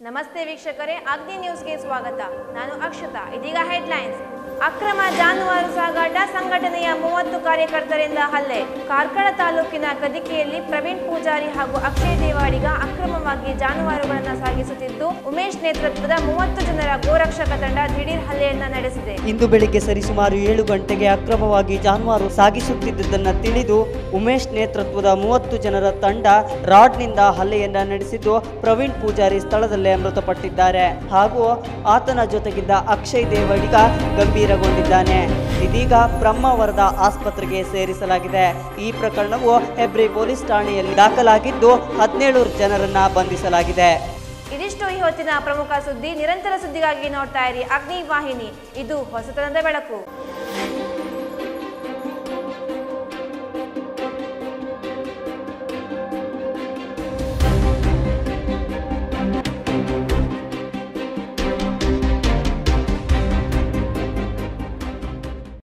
ನಮಸ್ತೆ ವೀಕ್ಷಕರೇ, ಅಗ್ನಿ ನ್ಯೂಸ್ಗೆ ಸ್ವಾಗತ. ನಾನು ಅಕ್ಷತಾ. ಇದೀಗ ಹೆಡ್ಲೈನ್ಸ್. ಅಕ್ರಮ ಜಾನುವಾರು ಸಾಗಾಟ, ಸಂಘಟನೆಯ 30 ಕಾರ್ಯಕರ್ತರಿಂದ ಹಲ್ಲೆ. ಕಾರ್ಕಳ ತಾಲೂಕಿನ ಕದಿಕೆಯಲ್ಲಿ ಪ್ರವೀಣ್ ಪೂಜಾರಿ ಹಾಗೂ ಅಕ್ಷಯ್ ದೇವಾಡಿಗ ಅಕ್ರಮವಾಗಿ ಜಾನುವಾರುಗಳನ್ನು ಸಾಗಿಸುತ್ತಿದ್ದು, ಉಮೇಶ್ ನೇತೃತ್ವದ 30 ಜನರ ಗೋರಕ್ಷಕ ತಂಡ ದಿಢೀರ್ ಹಲ್ಲೆಯನ್ನ ನಡೆಸಿದೆ. ಇಂದು ಬೆಳಿಗ್ಗೆ ಸರಿಸುಮಾರು 7 ಗಂಟೆಗೆ ಅಕ್ರಮವಾಗಿ ಜಾನುವಾರು ಸಾಗಿಸುತ್ತಿದ್ದುದನ್ನು ತಿಳಿದು ಉಮೇಶ್ ನೇತೃತ್ವದ 30 ಜನರ ತಂಡ ರಾಡ್ನಿಂದ ಹಲ್ಲೆಯನ್ನ ನಡೆಸಿದ್ದು, ಪ್ರವೀಣ್ ಪೂಜಾರಿ ಸ್ಥಳದಲ್ಲೇ ಮೃತಪಟ್ಟಿದ್ದಾರೆ ಹಾಗೂ ಆತನ ಜೊತೆಗಿದ್ದ ಅಕ್ಷಯ್ ದೇವಾಡಿಗ ಗಂಭೀರಗೊಂಡಿದ್ದಾನೆ. ಇದೀಗ ಬ್ರಹ್ಮಾವರದ ಆಸ್ಪತ್ರೆಗೆ ಸೇರಿಸಲಾಗಿದೆ. ಈ ಪ್ರಕರಣವು ಹೆಬ್ರಿ ಪೊಲೀಸ್ ಠಾಣೆಯಲ್ಲಿ ದಾಖಲಾಗಿದ್ದು 17 ಜನರನ್ನ ಬಂಧಿಸಲಾಗಿದೆ. ಇದಿಷ್ಟು ಈ ಹೊತ್ತಿನ ಪ್ರಮುಖ ಸುದ್ದಿ. ನಿರಂತರ ಸುದ್ದಿಗಾಗಿ ನೋಡ್ತಾ ಇರಿ ಅಗ್ನಿ ವಾಹಿನಿ. ಇದು ಹೊಸತನದ ಬೆಳಕು.